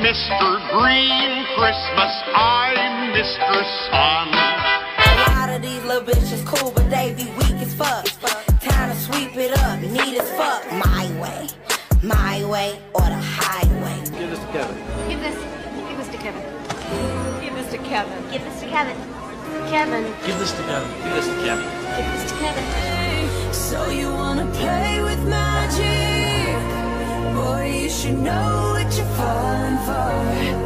Mr. Green Christmas, I'm Mr. Sun. A lot of these little bitches cool, but they be weak as fuck. Time to sweep it up, neat as fuck. My way, or the highway. Give this to Kevin. Give this to Kevin. Give this to Kevin. Give this to Kevin. Kevin. Give this to Kevin. Give this to Kevin. Give this to Kevin. So you wanna play with magic? Boy, you should know what you're falling for.